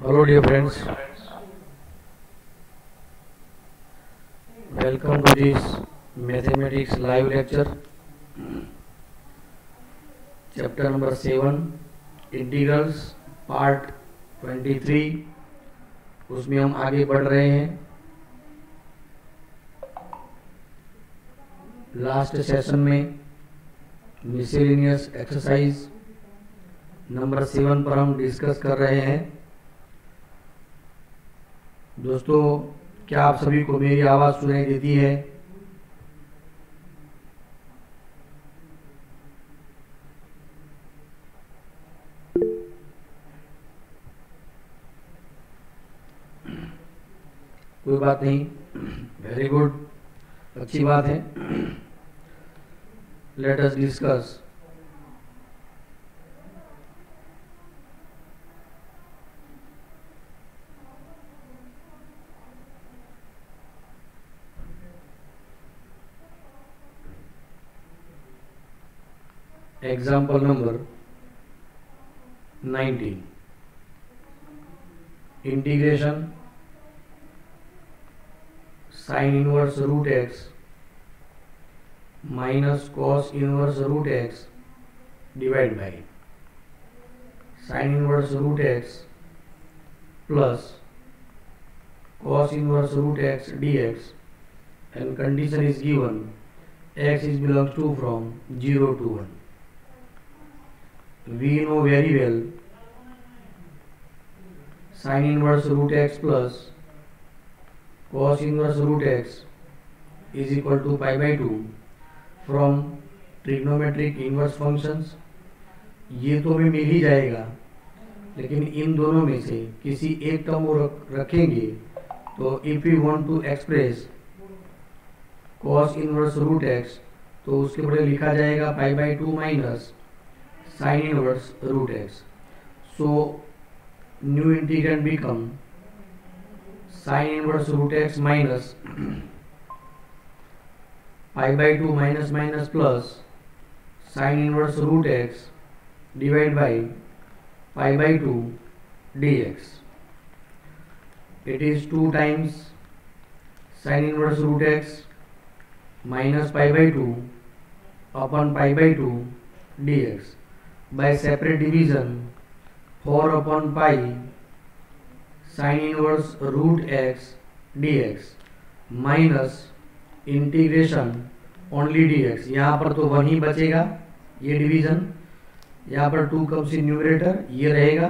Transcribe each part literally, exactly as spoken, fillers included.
Hello dear friends, welcome to this mathematics live lecture, chapter number seven, integrals, part twenty-three. उसमें हम आगे बढ़ रहे हैं. लास्ट सेशन में मिसलेनियस एक्सरसाइज नंबर सेवन पर हम डिस्कस कर रहे हैं. दोस्तों, क्या आप सभी को मेरी आवाज़ सुनाई देती है? कोई बात नहीं, वेरी गुड, अच्छी बात है. Let us discuss. Example number nineteen. Integration sin inverse root x minus cos inverse root x divided by sin inverse root x plus cos inverse root x dx, and condition is given x is belongs to from zero to one. We know very well sin inverse root x plus cos inverse root x is equal to pi by two from trigonometric inverse functions. ये तो हमें मिल ही जाएगा, लेकिन इन दोनों में से किसी एक टर्म को रखेंगे तो if you want to express cos inverse root x, तो उसके बड़े लिखा जाएगा pi by two minus sin inverse root x. So new integrand become sin inverse root x minus pi by two minus minus plus sin inverse root x divided by pi by two dx. It is two times sin inverse root x minus pi by two upon pi by two dx. By separate division, four upon pi sin inverse root x dx minus integration only dx. यहाँ पर तो one ही बचेगा, ये division. यहाँ पर to comes in numerator, ये रहेगा.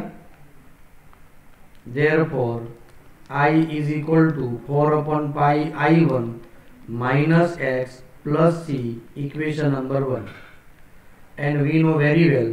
Therefore i is equal to four upon pi I one minus x plus C, equation number one. And we know very well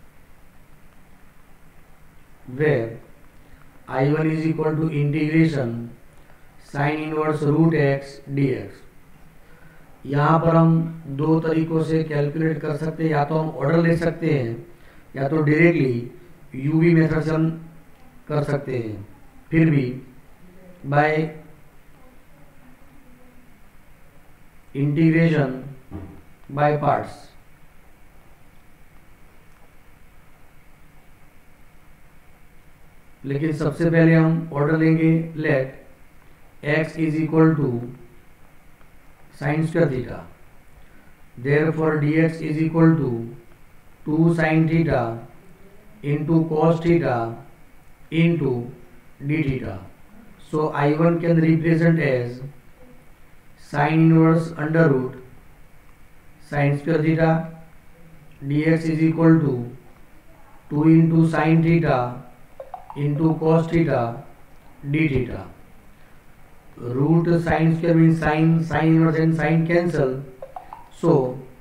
where I one is equal to integration sin inverse root x dx. यहाँ पर हम दो तरीकों से calculate कर सकते हैं. या तो हम ऑर्डर ले सकते हैं, या तो डायरेक्टली यूवी मेथड से हम कर सकते हैं. फिर भी बाय इंटीग्रेशन बाय पार्ट्स. लेकिन सबसे पहले हम ऑर्डर लेंगे. Let x is equal to sine square theta. Therefore dx is equal to two sign theta into cos theta into d theta. So I one can represent as sine inverse under root sine square theta. dx is equal to two into sine theta into cos theta d theta. Root sin square means sin, sin inverse and sin cancel. So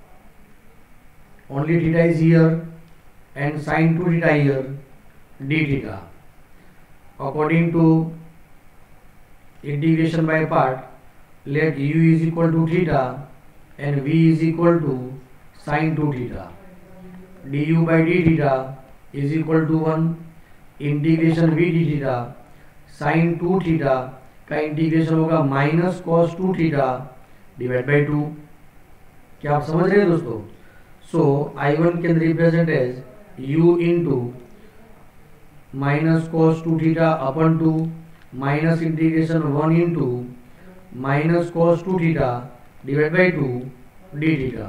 only theta is here and sin two theta here, d theta. According to integration by part, let u is equal to theta and v is equal to sin two theta. Du by d theta is equal to one. Integration v d theta sine two theta का integration होगा minus cos two theta divide by two. क्या आप समझ रहे हैं दोस्तों? So I one can represent as u into minus cos two theta upon two minus integration one into minus cos two theta divide by two d theta.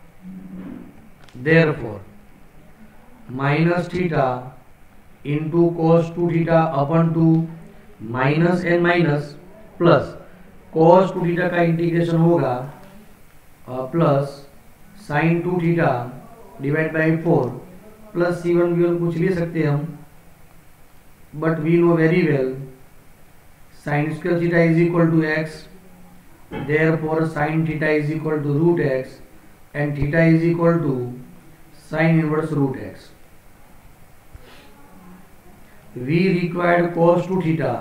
Therefore minus theta into cos two theta upon two minus n minus plus cos two theta का integration होगा plus sine two theta divide by four plus C one v one कुछ ले सकते हैं हम, but we know very well sine square theta is equal to x, therefore sine theta is equal to root x and theta is equal to sine inverse root x. We required cos two theta,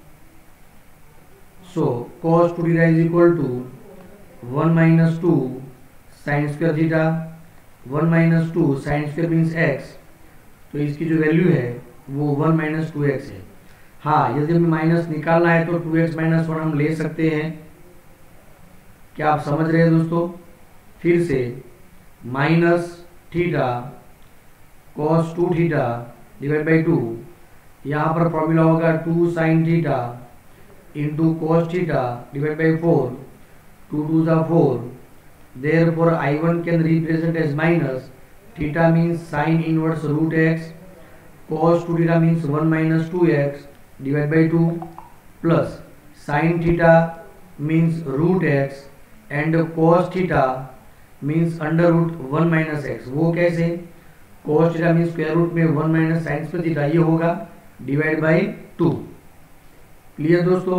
so cos two theta is equal to one minus two sin square theta, one minus two sin square means x, तो इसकी जो value है वो one minus to x है। हाँ, यदि हमें minus निकालना है तो टू एक्स माइनस वन हम ले सकते हैं। क्या आप समझ रहे हैं दोस्तों? फिर से minus theta cos two theta divide by two, यहाँ पर फॉर्मूला होगा two sign theta into cos theta divide by four, two two ज़ा four, therefore I one can represent as minus, theta means sine inverse root x, cos two theta means one minus two x divide by two, plus sine theta means root x and cos theta means under root one minus x. वो कैसे? Cos theta means square root में one minus sine square theta, ये होगा divide by two. Clear दोस्तों?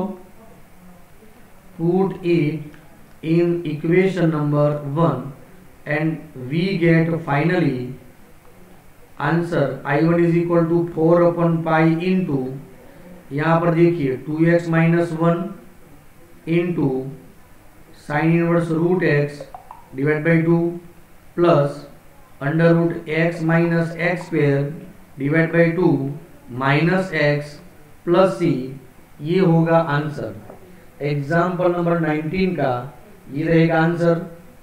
Put it in equation number one and we get finally answer I one is equal to four upon pi into, यहाँ पर देखिए two x minus one into sine inverse root x divide by two plus under root x minus x square divide by two minus x plus सी, ये होगा answer. Example number nineteen का ये रहेगा answer.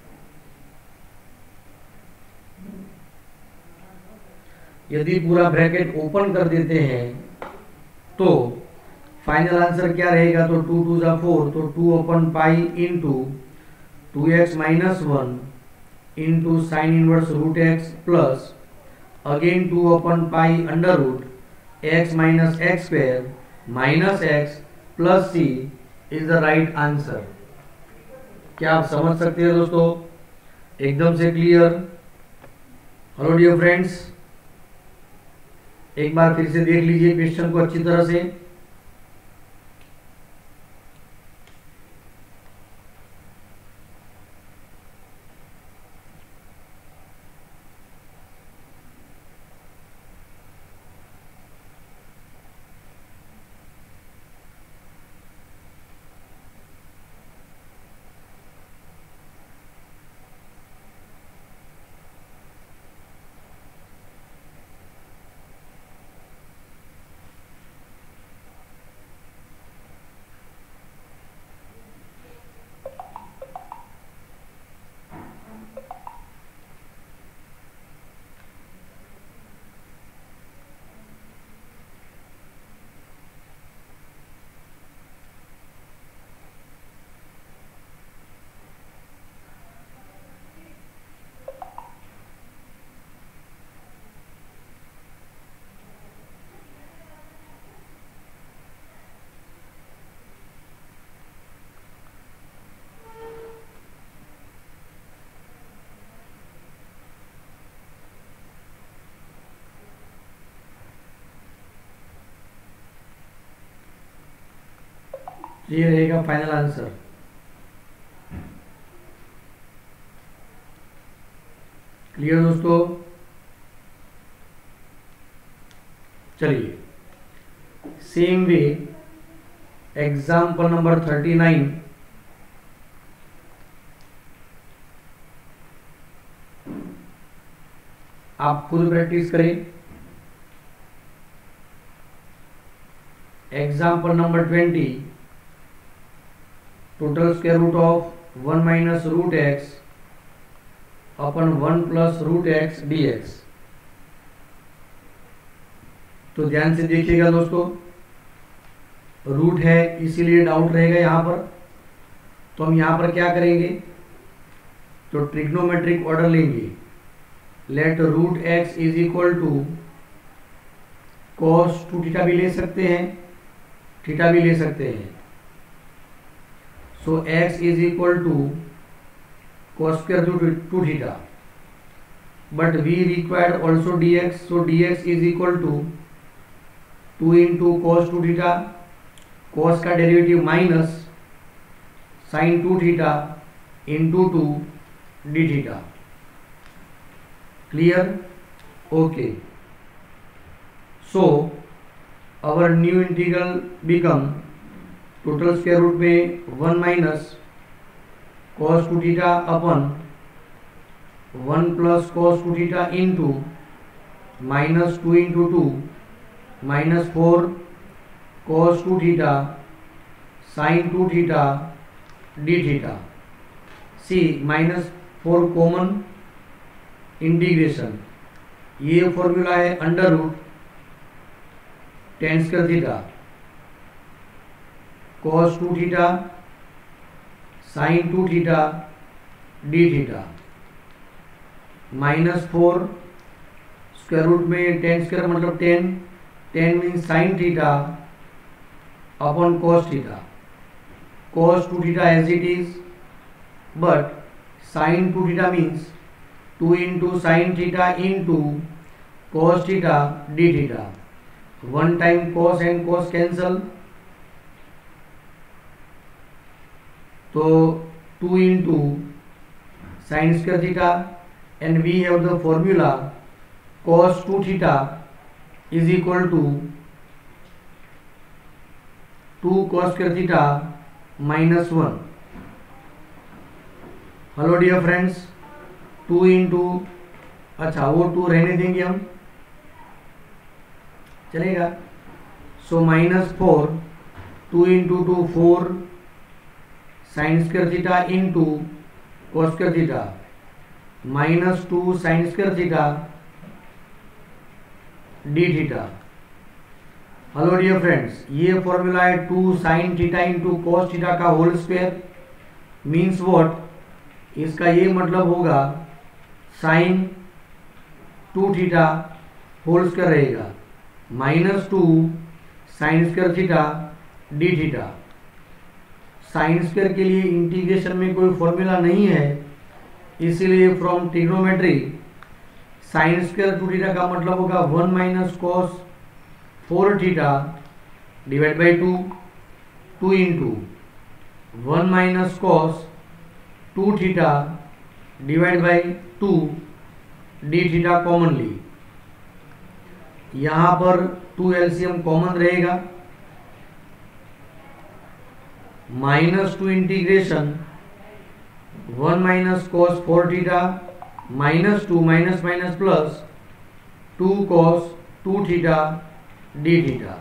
यदि पूरा ब्रैकेट ओपन कर देते हैं तो फाइनल आंसर क्या रहेगा? तो टू टू जा फोर, तो two upon pi into two x minus one into sine inverse root x plus again two upon pi under root x minus x square minus x plus c is the right answer। क्या आप समझ सकते हैं दोस्तों? एकदम से clear. Hello dear friends, एक बार फिर से देख लीजिए क्वेश्चन को अच्छी तरह से। ये रहेगा फाइनल आंसर। क्लियर दोस्तों? चलिए same way example number thirty nine, आप खुद प्रैक्टिस करें। Example number twenty, total square root of one minus root x upon one plus root x d x. तो ध्यान से देखिएगा दोस्तों, रूट है इसीलिए डाउट रहेगा यहाँ पर। तो हम यहाँ पर क्या करेंगे, तो ट्रिग्नोमेट्रिक ऑर्डर लेंगे। Let root x is equal to cos two theta भी ले सकते हैं, थीटा भी ले सकते हैं। So x is equal to cos square two theta, but we required also d x, so d x is equal to two into cos two theta, cos का derivative minus sign two theta into two d theta. Clear? Okay. So our new integral become total square root में one minus cos two theta upon one plus cos two theta into minus two into two minus four cos two theta sine two theta d theta. See minus four common, integration, ये formula है under root tan square theta cos two theta sine two theta d theta, minus four square root में tan square मतलब tan, tan means sine theta upon cos theta, cos two theta as it is, but sin two theta means two into sin theta into cos theta d theta. One time cos and cos cancel, तो two into sin square theta, and we have the formula cos two theta is equal to two cos square theta minus one. Hello dear friends, two into, अच्छा वो two रहने देंगे हम, चलेगा। So minus four, two into two four sine square theta into cos square theta, minus two sine square theta d theta. Hello dear friends, ये formula है two sign theta into cos theta का whole square, means what, इसका ये मतलब होगा sin two theta whole square रहेगा minus two sine square theta d theta. Sine square के लिए इंटीग्रेशन में कोई फॉर्मूला नहीं है, इसीलिए from trigonometry sine square two theta का मतलब होगा one minus cos four theta divide by two, two into one minus cos two theta divide by two d theta commonly. यहां पर टू एलसीएम कॉमन रहेगा, minus to integration one minus cos four theta minus two minus minus plus two cos two theta d theta.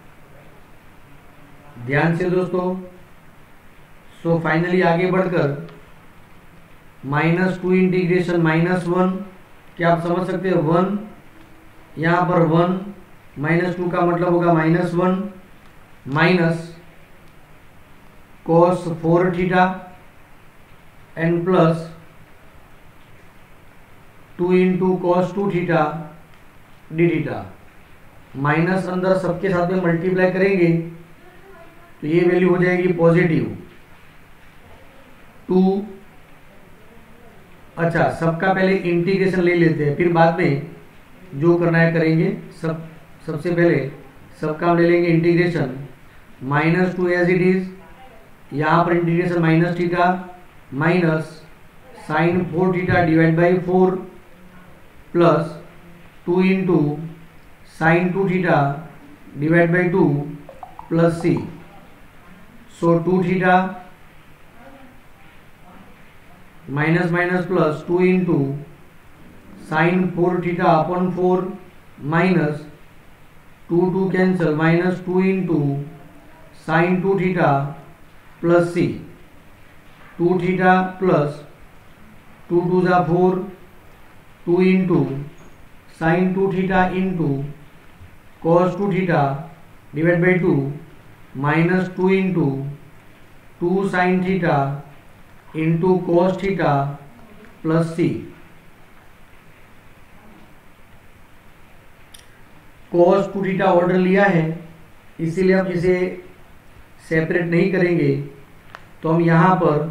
ध्यान से दोस्तों, so finally आगे बढ़कर minus to integration minus one, क्या आप समझ सकते हैं, वन, यहां पर वन, माइनस टू का मतलब होगा minus one, minus cos four theta and plus two into cos two theta d theta. Minus अंदर सबके साथ में मल्टीप्लाई करेंगे तो ये वैल्यू हो जाएगी पॉजिटिव टू। अच्छा, सबका पहले इंटीग्रेशन ले लेते हैं, फिर बाद में जो करना है करेंगे। सब सबसे पहले सबका हम ले लेंगे integration minus two as it is, यहाँ पर integration minus theta minus sine four theta divide by four plus two into sine two theta divide by two plus C. So two theta minus minus plus two into sine four theta upon four minus two two cancel minus two into sine two theta plus C. Two theta plus two two जा four, two into sine two theta into cos two theta divide by two minus two into two sign theta into cos theta plus c. Cos two theta order लिया है, इसीलिए हम इसे separate नहीं करेंगे, तो हम यहां पर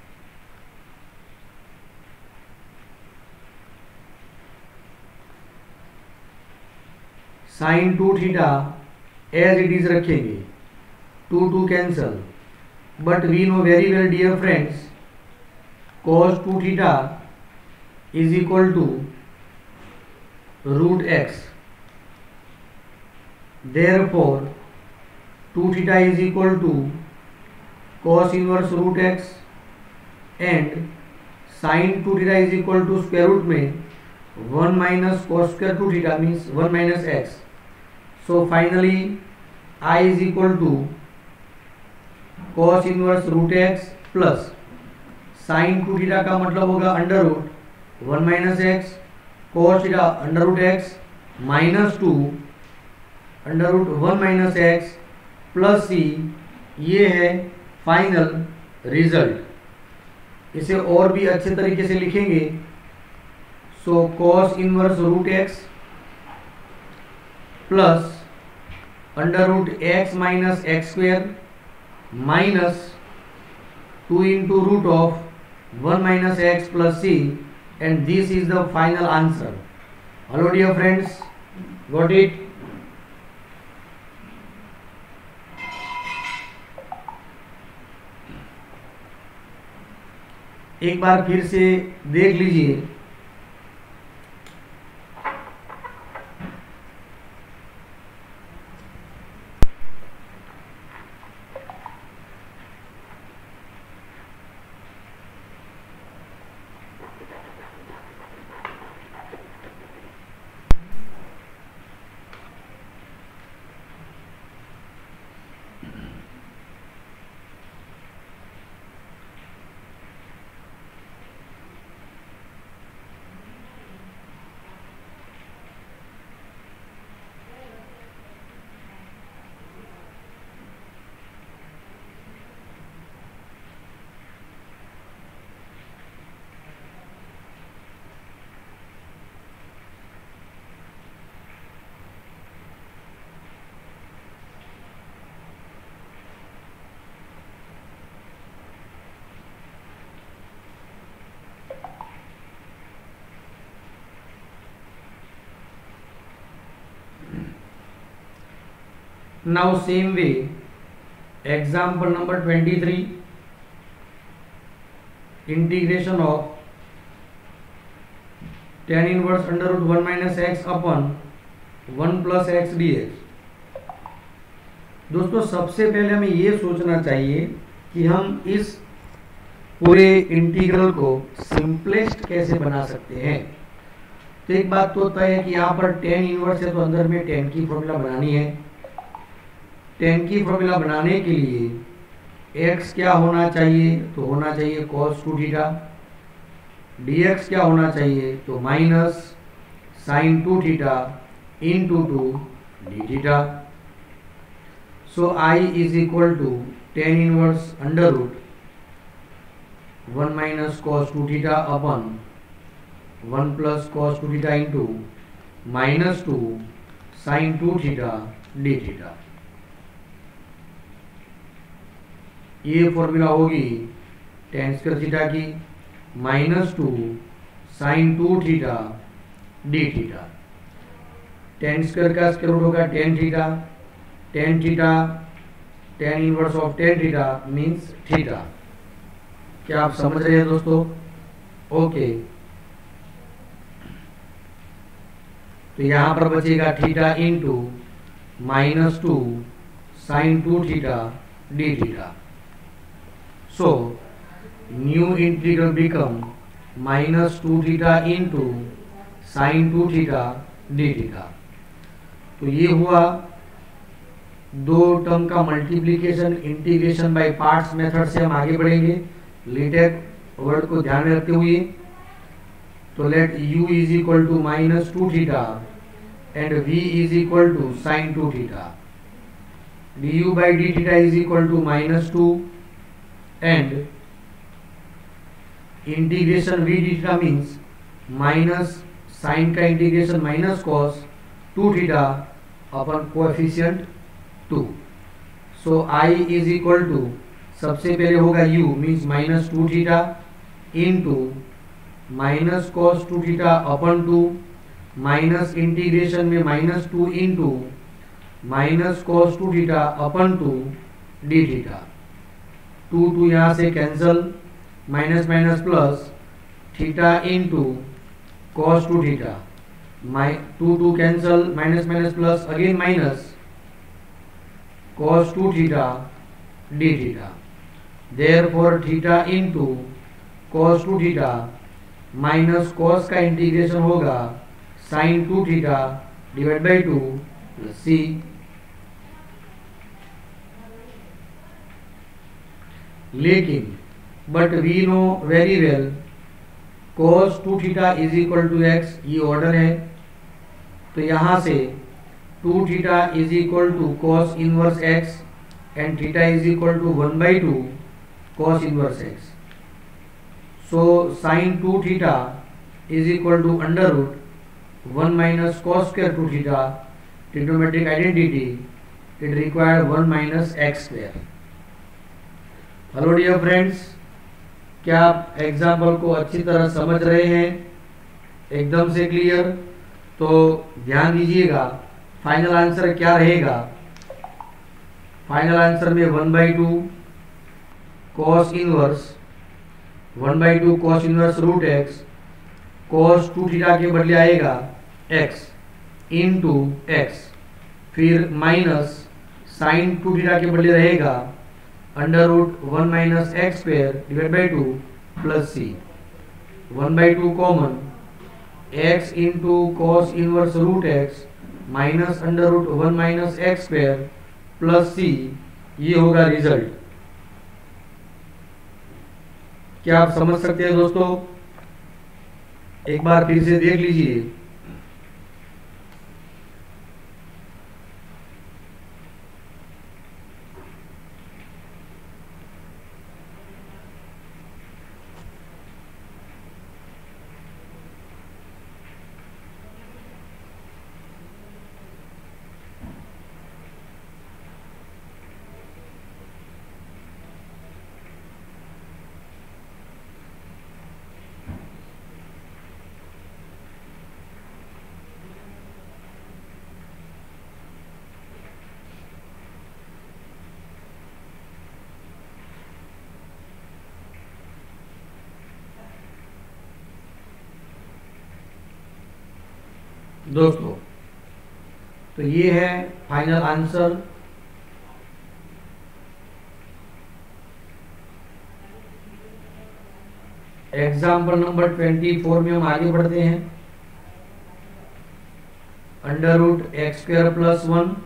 sin two theta as it is रखेंगे, two two cancel, but we know very well dear friends, cos two theta is equal to root x, therefore two theta is equal to cos inverse root x and sin two theta is equal to square root में one minus cos square two theta means one minus x. So finally I is equal to cos inverse root x plus sin two theta का मतलब होगा under root one minus x, cos theta under root x minus two under root one minus x plus सी। ये है final result. इसे और भी अच्छे तरीके से लिखेंगे, so cos inverse root x plus under root x minus x square minus two into root of one minus x plus c, and this is the final answer. Hello dear friends, got it? एक बार फिर से देख लीजिए। Now same way, example number twenty-three, integration of tan inverse under root one minus x upon one plus x dx। दोस्तों सबसे पहले हमें ये सोचना चाहिए कि हम इस पूरे इंटीग्रल को सिंपलेस्ट कैसे बना सकते हैं। तो एक बात तो तय है कि यहाँ पर tan इनवर्स है, तो अंदर में tan की फॉर्मूला बनानी है। tan की फॉर्मूला बनाने के लिए x क्या होना चाहिए, तो होना चाहिए cos टू थीटा, dx क्या होना चाहिए, तो minus sin two theta into two d theta. So I is equal to tan inverse under root one minus cos two theta upon one plus cos two theta into minus two sin two theta d theta. ये formula होगी tan square theta की minus two sin two theta d theta. tan square का square root होगा tan theta, tan theta tan inverse of tan theta means theta. क्या आप समझ रहे हैं दोस्तों? ओके, तो यहां पर बचेगा theta into minus two sin two theta d theta. So new integral become minus two theta into sin two theta d theta। तो ये हुआ दो टर्म का multiplication. Integration by parts method से हम आगे बढ़ेंगे लेटेक वर्ड को ध्यान में रखते हुए। तो let u is equal to minus two theta and v is equal to sin two theta. Du by d theta is equal to minus two and integration v d theta means minus sin का integration minus cos two theta upon coefficient two. So i is equal to सबसे पहले होगा u means minus two theta into minus cos two theta upon two minus integration में minus two into minus cos two theta upon two d theta. Two two यहाँ से cancel, minus minus plus theta into cos two theta, two two cancel, minus minus plus again minus cos two theta d theta. Therefore theta into cos two theta minus cos का integration होगा sin two theta divide by two plus c. लेकिन but we know very well cos two theta is equal to x, ये order है. तो यहां से two theta is equal to cos inverse x and theta is equal to one by two cos inverse x. So sin two theta is equal to under root one minus cos square two theta. Trigonometric identity it required one minus x square. Hello dear friends, क्या आप example को अच्छी तरह समझ रहे हैं? एकदम से क्लियर? तो ध्यान दीजिएगा फाइनल आंसर क्या रहेगा. फाइनल आंसर में one by two cos inverse one by two cos inverse root x cos two theta के बदले आएगा एक्स इंटू एक्स, फिर माइनस साइन टू थीटा के बदले रहेगा under root one minus x square divide by two plus C. One by two common, x into cos inverse root x minus under root one minus x square plus सी, ये होगा result. क्या आप समझ सकते हैं दोस्तों? एक बार फिर से देख लीजिए. दोस्तों, तो ये है final answer. Example number twenty four में हम आगे बढ़ते हैं. Under root x square plus one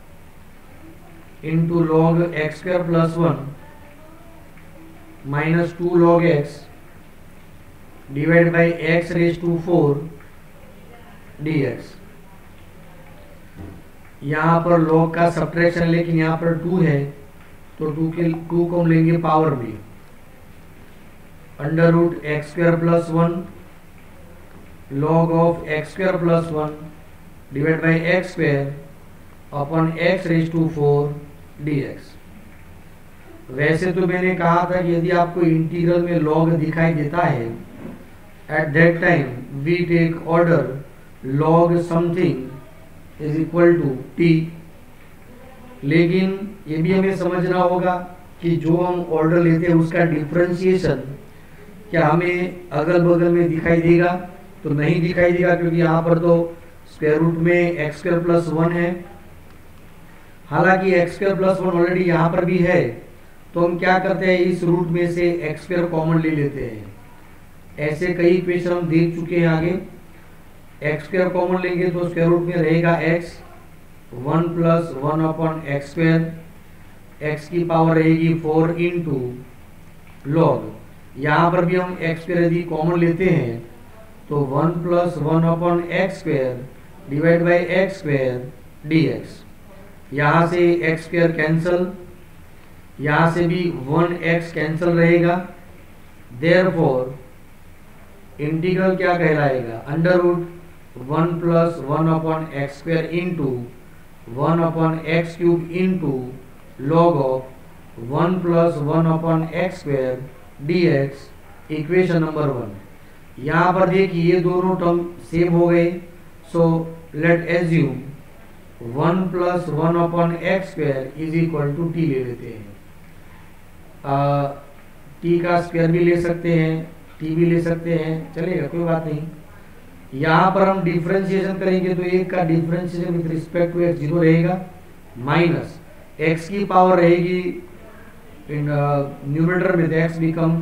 into log x square plus one minus two log x divide by x raise to four dx. यहाँ पर log का सब्ट्रैक्शन, लेकिन यहाँ पर टू है तो टू के टू को हम लेंगे पावर में. Under root x square plus one log of x square plus one divide by x square upon x raise to four dx. वैसे तो मैंने कहा था कि यदि आपको इंटीग्रल में log दिखाई देता है, at that time we take order log something is equal to t. लेकिन ये भी हमें समझना होगा कि जो हम ऑर्डर लेते हैं उसका डिफरेंशिएशन क्या हमें अगल बगल में दिखाई देगा? तो नहीं दिखाई देगा, क्योंकि यहाँ पर तो स्क्वायर रूट में एक्स स्क्वायर प्लस वन है. हालांकि x square plus one already यहाँ पर भी है, तो हम क्या करते हैं, इस रूट में से एक्स स्क्वायर कॉमन ले लेते हैं. ऐसे कई इक्वेशन हम देख चुके हैं आगे. एक्स स्क्वायर कॉमन लेंगे तो स्क्वायर रूट में रहेगा x, one plus one upon x square, x की पावर रहेगी फोर इंटू लॉग. यहाँ पर भी हम एक्स स्क्वायर यदि कॉमन लेते हैं तो one plus one upon x square divide by x square d x. यहाँ से एक्स स्क्वायर कैंसल, यहाँ से भी वन एक्स कैंसल रहेगा, देयरफॉर इंटीग्रल क्या कहलाएगा, under root one plus one upon x square into one upon x cube into log of one plus one upon x square d x, equation number one. यहाँ पर देखिए ये दोनों term same हो गए, so late assume one plus one upon x square is equal to t ले लेते हैं। टी का स्क्वायर भी ले सकते हैं, टी भी ले सकते हैं, चलेगा कोई बात नहीं। यहाँ पर हम डिफरेंशिएशन करेंगे तो एक का differentiation with respect to x zero रहेगा, माइनस एक्स की पावर रहेगी इन न्यूमरेटर में, x become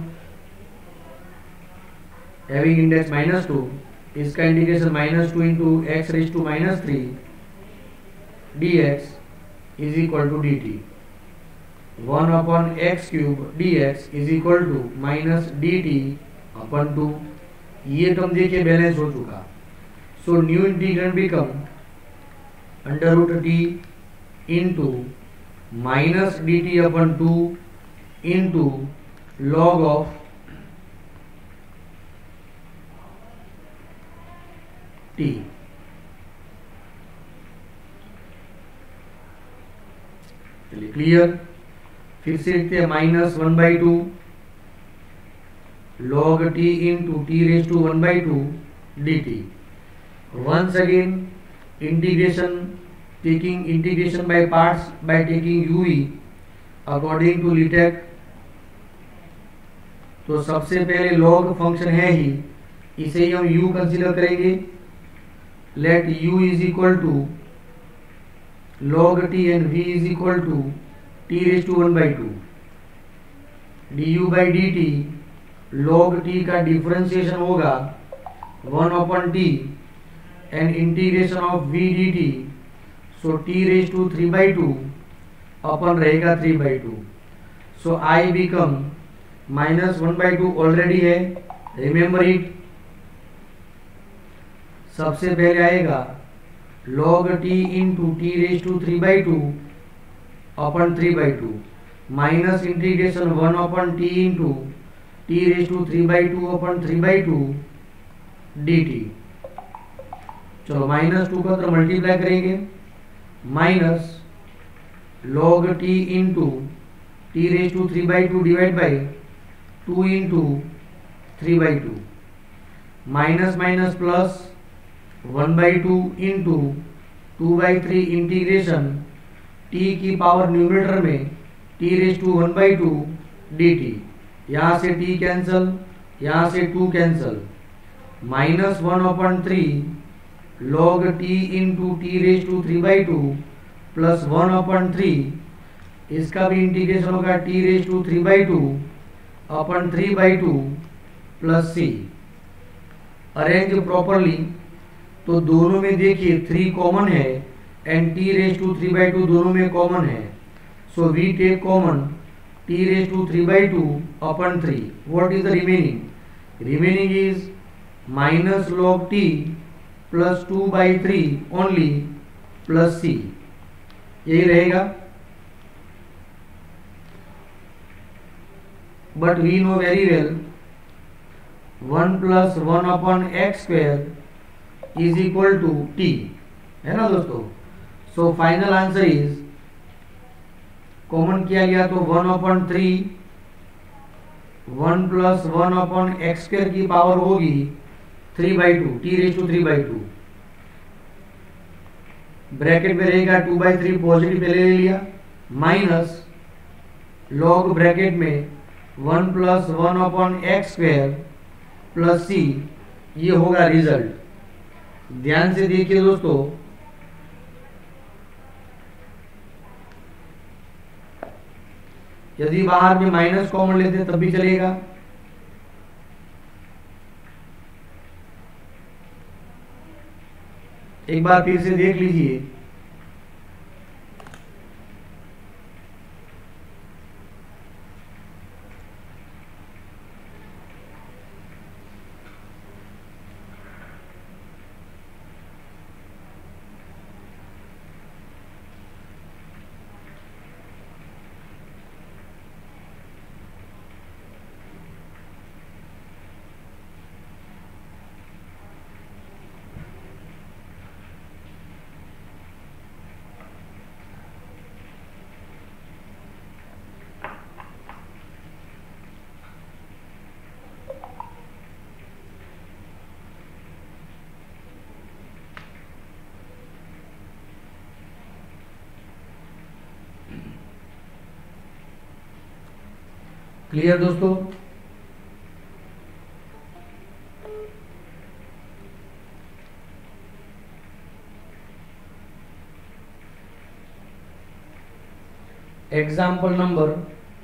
having index minus two, इसका integration minus two into x raise to minus three d x is equal to d t. One upon x cube d x is equal to minus d t upon two. ये term देखिए balance हो चुका, so new integrand become under root t into minus d t upon two into log of t. चलिए clear, फिर से लिखते हैं minus one by two log t into t raised to one by two dt. Once again integration, taking integration by parts by taking u e according to लिटेक। तो सबसे पहले log function है ही, इसे ही हम u कंसीडर करेंगे। Let u is equal to log t and v is equal to t raised to one by two du by dt। log t का डिफरेंशिएशन होगा one upon t and integration of v dt, so t raise to three by two upon रहेगा three by two, so i become minus one by two already है, remember it. सबसे पहले आएगा log t into t raise to three by two upon three by two minus integration one upon t into t raise to three by two upon three by two d t. चलो minus two का तो multiply करेंगे, minus log t into t raise to three by two divide by two into three by two, minus minus plus one by two into two by three integration t की power numerator में t raise to one by two d t. यहाँ से t cancel, यहाँ से two cancel, minus one upon three log t into t raise to three by two plus one upon three, इसका भी integration होगा t raise to three by two upon three by two plus c. Arrange properly, तो दोनों में देखिए three common है and t raise to three by two दोनों में कॉमन है, so we take common t raised to three by two upon three. What is the remaining? Remaining is minus log t plus two by three only plus c. यही रहेगा. But we know very well one plus one upon x square is equal to t. है ना दोस्तों? So final answer is, common किया गया तो one upon three, one plus one upon x square की power होगी three by two, t raise to three by two. Bracket में रहेगा टू बाई थ्री पॉजिटिव पहले ले लिया, माइनस लॉग ब्रैकेट में one plus one upon x square plus सी, ये होगा रिजल्ट. ध्यान से देखिए दोस्तों, यदि बाहर में माइनस कॉमन लेते तब भी चलेगा. एक बार फिर से देख लीजिए. क्लियर दोस्तों? एग्जाम्पल नंबर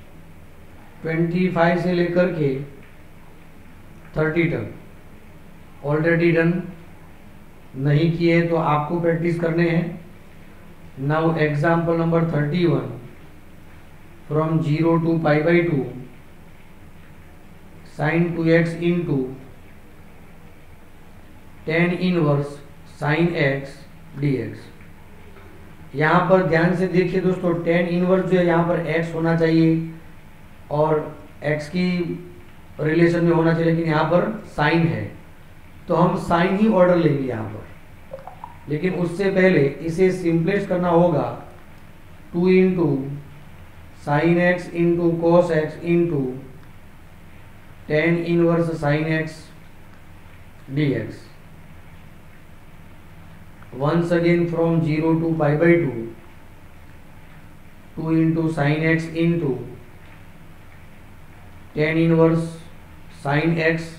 पच्चीस से लेकर के तीस तक ऑलरेडी डन नहीं किए तो आपको प्रैक्टिस करने हैं। नाउ एग्जाम्पल नंबर इकतीस from zero to pi by two sin two x into tan inverse sin x d x. यहाँ पर ध्यान से देखिए दोस्तों, टेन इनवर्स जो है यहाँ पर x होना चाहिए और x की रिलेशन में होना चाहिए, लेकिन यहाँ पर साइन है तो हम साइन ही ऑर्डर लेंगे यहाँ पर। लेकिन उससे पहले इसे सिंपलेस्ट करना होगा, two into sin x into cos x into tan inverse sin x d x. Once again from zero to pi by two, two into sin x into tan inverse sin x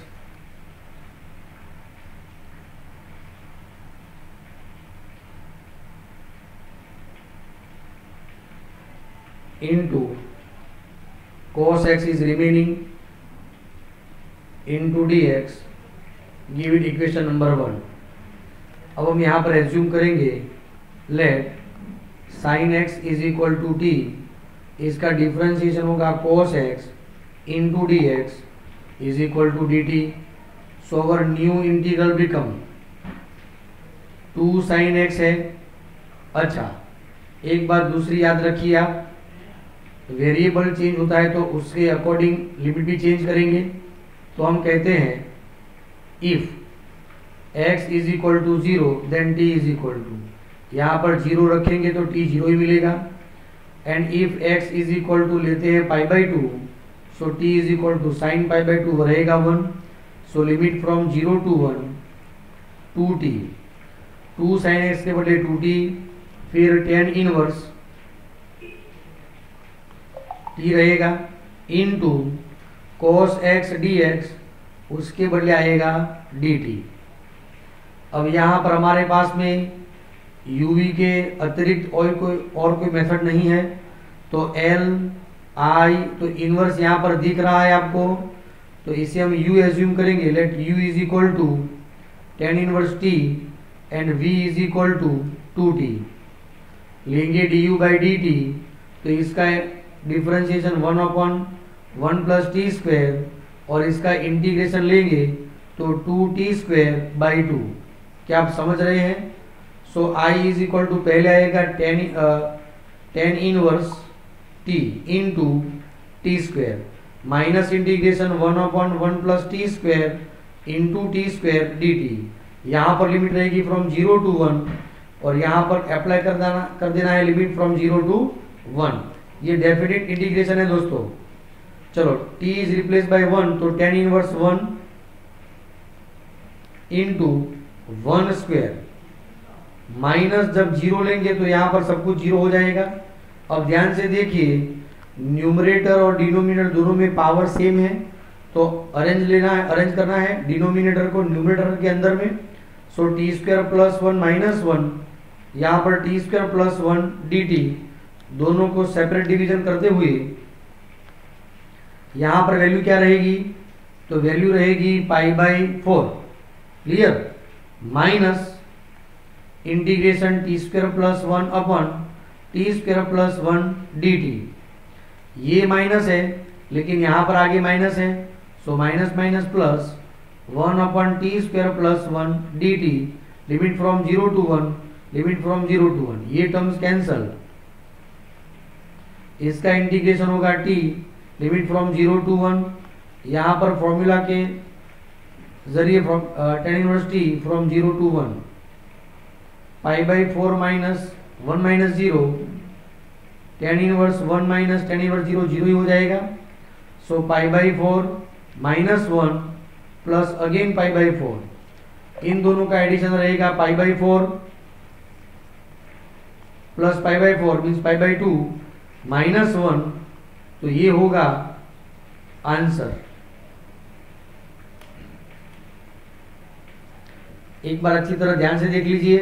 into cos x is remaining into dx, give it equation number one। अब हम यहाँ पर assume करेंगे let sine x is equal to t, इसका differentiation होगा cos x into d x is equal to d t. So our new integral become two sine x है। अच्छा, एक बात दूसरी याद रखिए आप, वेरिएबल चेंज होता है तो उसके अकॉर्डिंग लिमिट भी चेंज करेंगे। तो हम कहते हैं if x is equal to zero then t is equal to, यहाँ पर जीरो रखेंगे तो t जीरो ही मिलेगा। And if x is equal to लेते हैं pi by two, so t is equal to sine pi by two रहेगा one. So limit from zero to one two t, two sine x के बदले two t, फिर tan inverse t रहेगा into cos x dx, उसके बदले आएगा dt। अब यहाँ पर हमारे पास में यूवी के अतिरिक्त और कोई और कोई मेथड नहीं है, तो एल आई तो इनवर्स यहाँ पर दिख रहा है आपको, तो इसे हम u एज्यूम करेंगे। Let u is equal to tan inverse t and v is equal to two t. लेंगे d u by d t, तो इसका differentiation one upon one plus t square और इसका इंटीग्रेशन लेंगे तो two t square by two. क्या आप समझ रहे हैं? So i is equal to पहले आएगा tan tan inverse t into t square minus integration one upon one plus t square into t square d t. यहाँ पर लिमिट रहेगी फ्रॉम जीरो टू वन और यहाँ पर अप्लाई कर देना कर देना है limit from zero to one. ये डेफिनेट इंटीग्रेशन है दोस्तों। चलो t is replace by one, तो tan inverse one into one square minus, जब जीरो लेंगे तो यहाँ पर सब कुछ जीरो हो जाएगा। अब ध्यान से देखिए, न्यूमरेटर और डिनोमिनेटर दोनों में पावर सेम है, तो अरेंज लेना है, अरेंज करना है डिनोमिनेटर को न्यूमरेटर के अंदर में। So t square plus one minus one, यहाँ पर t square plus one d t, दोनों को सेपरेट डिवीजन करते हुए यहाँ पर वैल्यू क्या रहेगी? तो वैल्यू रहेगी pi by four, clear, minus integration t square plus one upon t square plus one d t. ये माइनस है लेकिन यहाँ पर आगे माइनस है, so minus minus plus one upon t square plus one d t, limit from zero to one, limit from zero to one, ये terms cancel. इसका integration होगा t, limit from zero to one, यहाँ पर formula के जरिए from ten inverse t from zero to one, pi by four minus one minus zero, tan inverse one minus tan inverse zero, zero ही हो जाएगा। So pi by four minus one plus again pi by four, इन दोनों का addition रहेगा pi by four plus pi by four means pi by two minus one, तो ये होगा आंसर। एक बार अच्छी तरह ध्यान से देख लीजिए।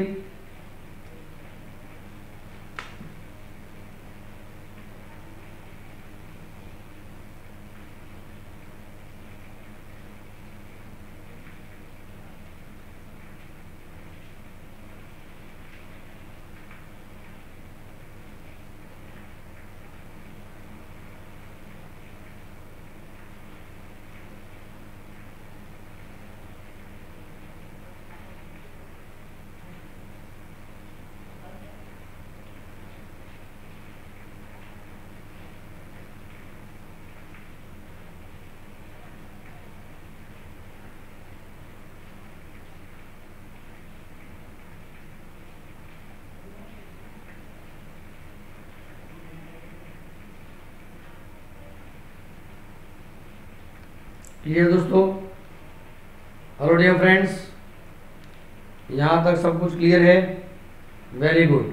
क्लियर दोस्तों? हेलो डियर फ्रेंड्स, यहां तक सब कुछ क्लियर है? Very good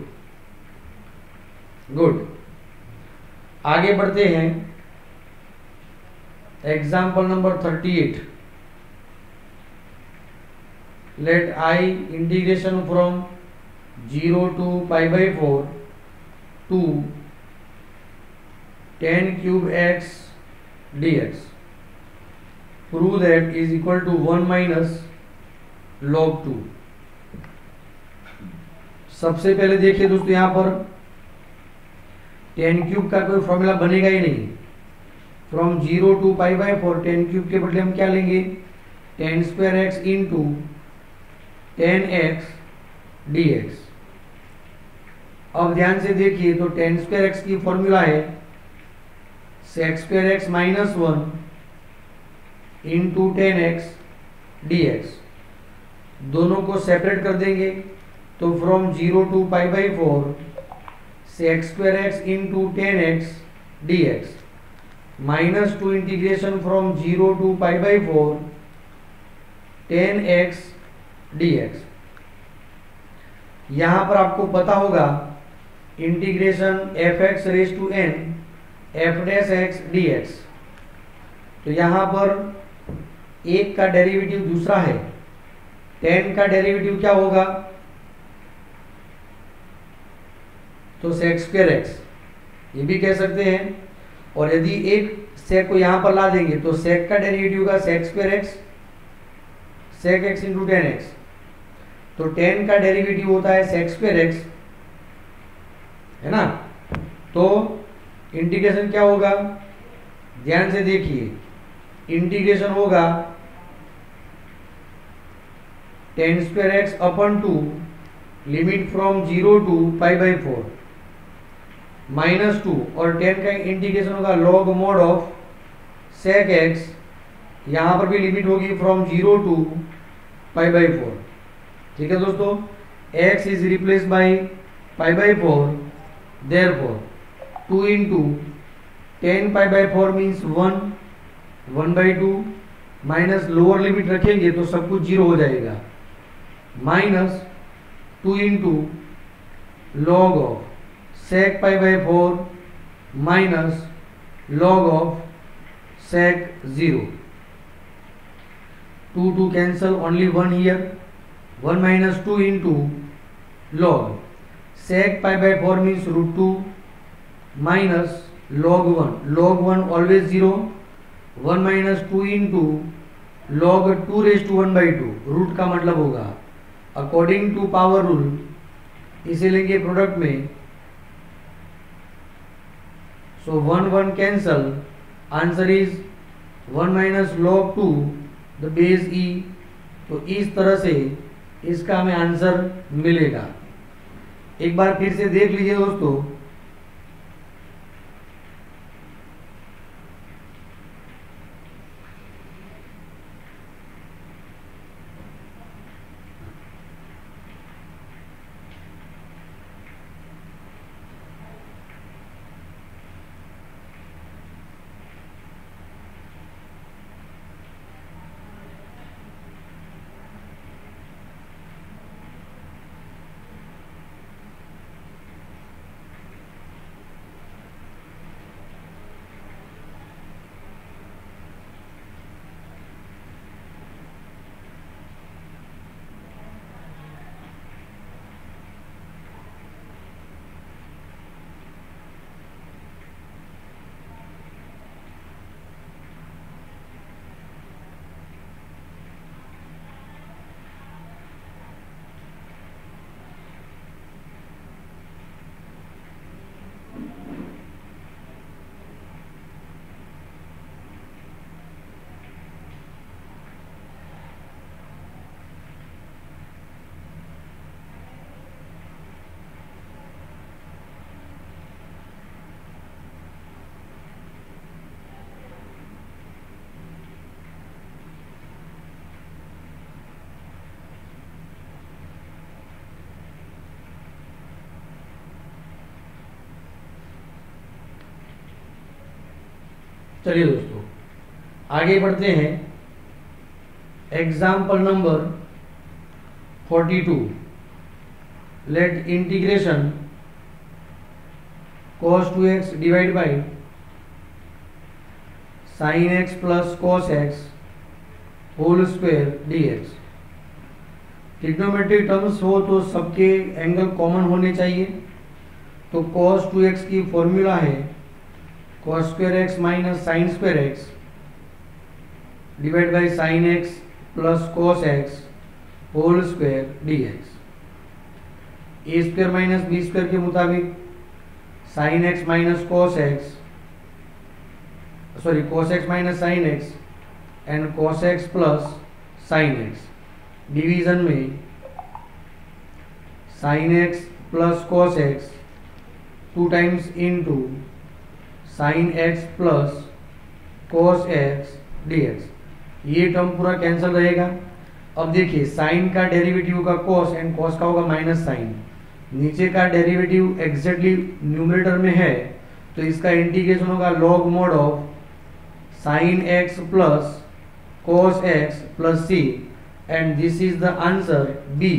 good. आगे बढ़ते हैं। Example number thirty eight. Let I integration from zero to pi by four to tan cube x d x prove that is equal to one minus log two. सबसे पहले देखिए दोस्तों, यहां पर ten cube का कोई फॉर्मूला बनेगा ही नहीं। From zero to pi by four tan cube के बदले हम क्या लेंगे? Tan square x into tan x d x. अब ध्यान से देखिए तो टेन स्क्वायर एक्स की फॉर्मूला है sec square x minus one into tan x d x. दोनों को सेपरेट कर देंगे तो from zero to pi by four sec square x into tan x d x minus to integration from zero to pi by four tan x d x. यहां पर आपको पता होगा integration f x raise to n f dash x d x. तो यहां पर एक का डेरिवेटिव दूसरा है, टेन का डेरिवेटिव क्या होगा? तो सेक स्क्वायर एक्स, ये भी कह सकते हैं। और यदि एक सेक को यहां पर ला देंगे तो सेक का डेरिवेटिव का sec square x sec x into tan x. तो टेन का डेरिवेटिव होता है सेक स्क्वायर एक्स, है ना। तो इंटीग्रेशन क्या होगा? ध्यान से देखिए, इंटीग्रेशन होगा tan square x upon two limit from zero to pi by four minus two, और टेन का इंटीग्रेशन होगा log mod of sec x. यहां पर भी लिमिट होगी from zero to pi by four. ठीक है दोस्तों, x is replace by pi by four, therefore two into tan pi by four means one, one by two minus lower limit रखेंगे तो सब कुछ जीरो हो जाएगा, minus two into log of sec pi by four minus log of sec zero. Two two cancel, only one here, one minus two into log sec pi by four means root two minus log one, log one always zero, one minus two into log two raise to one by two, root का मतलब होगा according to power rule, इसे लेंगे product में। So one one cancel, answer is one minus log to the base e. तो इस तरह से इसका हमें आंसर मिलेगा। एक बार फिर से देख लीजिए दोस्तों, चलिए दोस्तों आगे बढ़ते हैं। Example number forty two, let integration cos two x divide by sin x plus cos x whole square dx। Trigonometric terms हो तो सबके एंगल कॉमन होने चाहिए। तो cos टू एक्स की फॉर्मूला है cos square x minus sine square x divide by sine x plus cos x whole square dx। A square minus b square के मुताबिक sine x minus cos x sorry cos x minus sine x and cos x plus sine x. Division में sine x plus cos x two times into sine x plus cos x dx। ये term पूरा cancel रहेगा। अब देखिए sign का derivative होगा cos and cos का होगा माइनस साइन। नीचे का डेरिवेटिव एग्जैक्टली न्यूमरेटर में है तो इसका इंटीग्रेशन होगा log mod of sine x plus cos x plus c and this is the answer B.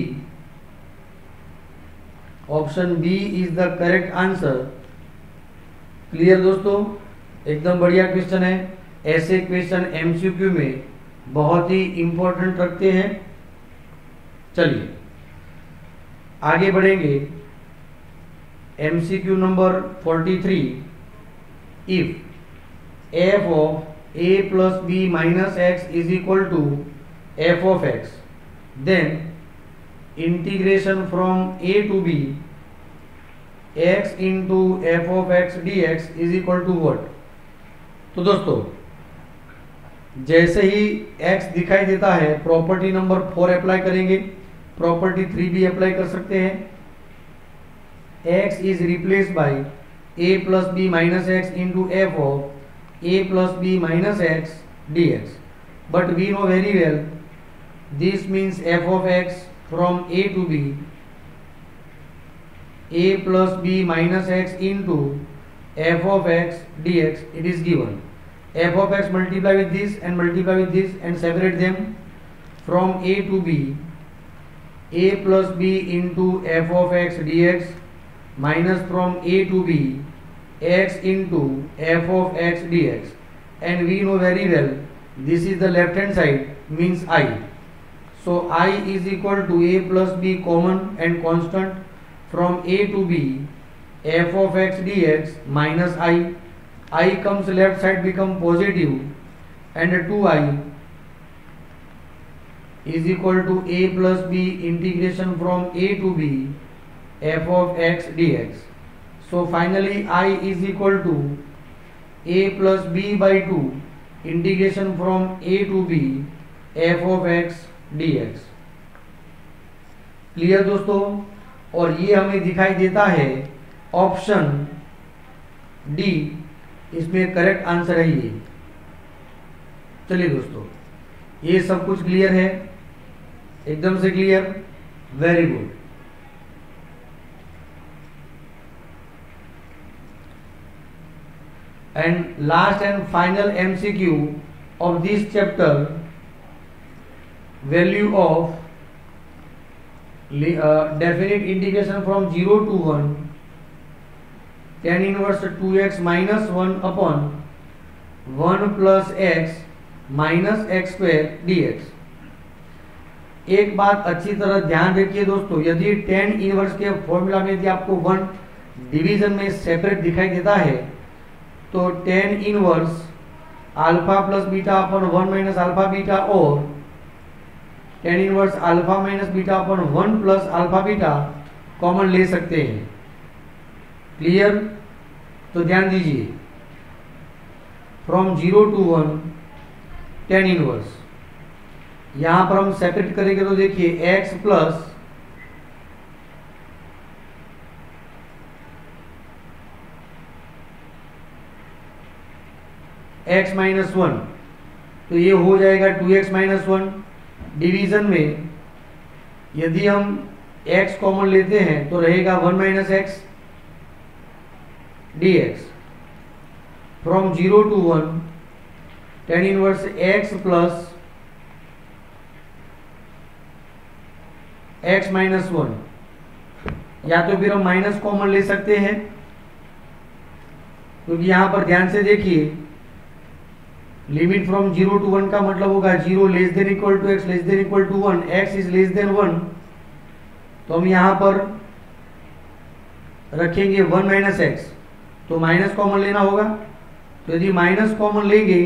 Option B is the correct answer. Clear दोस्तों, एकदम बढ़िया क्वेश्चन है। ऐसे क्वेश्चन एमसीक्यू में बहुत ही इंपॉर्टेंट रखते हैं। चलिए आगे बढ़ेंगे। MCQ number forty three, if f of a plus b minus x is equal to f of x, then integration from a to b x into f of x d x is equal to what. तो दोस्तों जैसे ही x दिखाई देता है property number four apply करेंगे, property three भी apply कर सकते हैं। x is replace by a plus b minus x into f of a plus b minus x d x. But we know very well this means f of x from a to b a plus b minus x into f of x dx. It is given f of x multiply with this and multiply with this and separate them from a to b, a plus b into f of x dx minus from a to b x into f of x dx, and we know very well this is the left hand side means I. So I is equal to a plus b common and constant from a to b f of x dx minus I. I comes left side become positive and two I is equal to a plus b integration from a to b f of x dx. So finally I is equal to a plus b by two integration from a to b f of x dx। Clear दोस्तों, और ये हमें दिखाई देता है option D इसमें correct answer है ये। चलिए दोस्तों ये सब कुछ क्लियर है, एकदम से clear, very good. And last and final MCQ of this chapter, value of uh, definite integration from zero to one tan inverse two x minus one upon one plus x minus x square dx। एक बात अच्छी तरह ध्यान रखिए दोस्तों, यदि tan inverse के formula में यदि आपको वन डिवीजन में सेपरेट दिखाई देता है तो tan inverse alpha plus beta upon one minus alpha beta और tan inverse alpha minus beta upon one plus alpha beta common ले सकते हैं। क्लियर, तो ध्यान दीजिए from zero to one tan inverse, यहां पर हम सेपरेट करेंगे तो देखिए x plus x minus one, तो ये हो जाएगा two x minus one. Division में यदि हम x कॉमन लेते हैं तो रहेगा one minus x d x. From zero to one tan inverse x plus x minus one, या तो फिर हम माइनस कॉमन ले सकते हैं, क्योंकि यहां पर ध्यान से देखिए limit from zero to one का मतलब होगा zero less than equal to x less than equal to one, x is less than one, तो हम यहां पर रखेंगे वन माइनस एक्स, तो माइनस कॉमन लेना होगा। तो यदि माइनस कॉमन लेंगे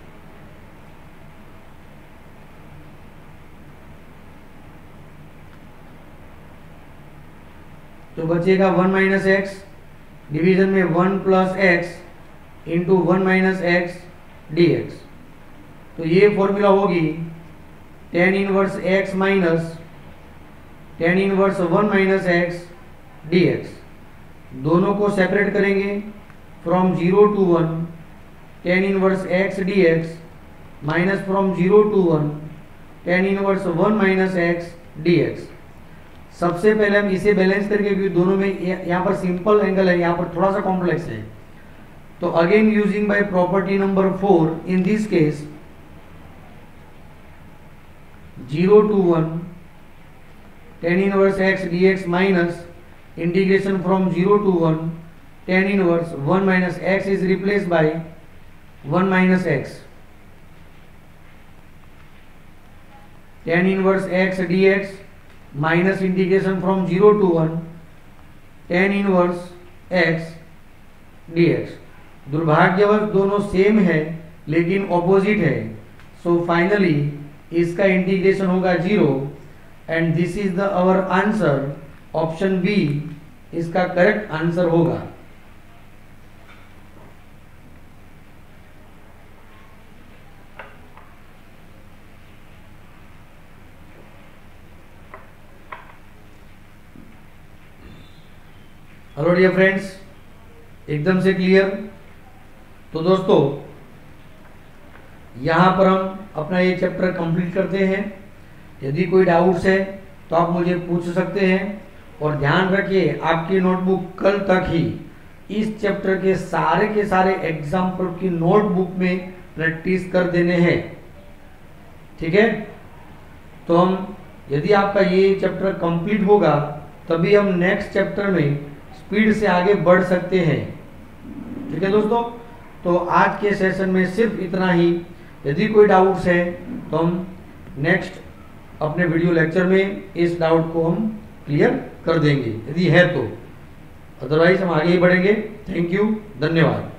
तो बचेगा वन माइनस एक्स, डिवीजन में one plus x into one minus x d x. तो ये फॉर्मूला होगी tan inverse x minus tan inverse one minus x d x. दोनों को सेपरेट करेंगे from zero to one, tan inverse x d x minus from zero to one, tan inverse one minus x d x. सबसे पहले हम इसे balance करके, क्योंकि दोनों में यहाँ पर सिंपल एंगल है, यहाँ पर थोड़ा सा कॉम्प्लेक्स है, तो again using by property number four, in this case zero to one tan inverse x d x minus integration from zero to one tan inverse one minus x is replace by one minus x, tan inverse x d x minus integration from zero to one tan inverse x d x. दुर्भाग्यवश दोनों same है लेकिन opposite है, so finally इसका integration होगा zero, and this is the our answer, option B इसका correct answer होगा। Hello dear friends, एकदम से क्लियर। तो दोस्तों यहां पर हम अपना ये चैप्टर कंप्लीट करते हैं। यदि कोई डाउट्स है तो आप मुझे पूछ सकते हैं, और ध्यान रखिए आपकी नोटबुक कल तक ही इस चैप्टर के सारे के सारे एग्जाम्पल की नोटबुक में प्रैक्टिस कर देने हैं, ठीक है। तो हम यदि आपका ये चैप्टर कंप्लीट होगा तभी हम नेक्स्ट चैप्टर में स्पीड से आगे बढ़ सकते हैं, ठीक है दोस्तों। तो आज के सेशन में सिर्फ इतना ही। यदि कोई डाउट्स है तो हम नेक्स्ट अपने वीडियो लेक्चर में इस डाउट को हम क्लियर कर देंगे, यदि है तो। अदरवाइज हम आगे ही बढ़ेंगे। थैंक यू, धन्यवाद।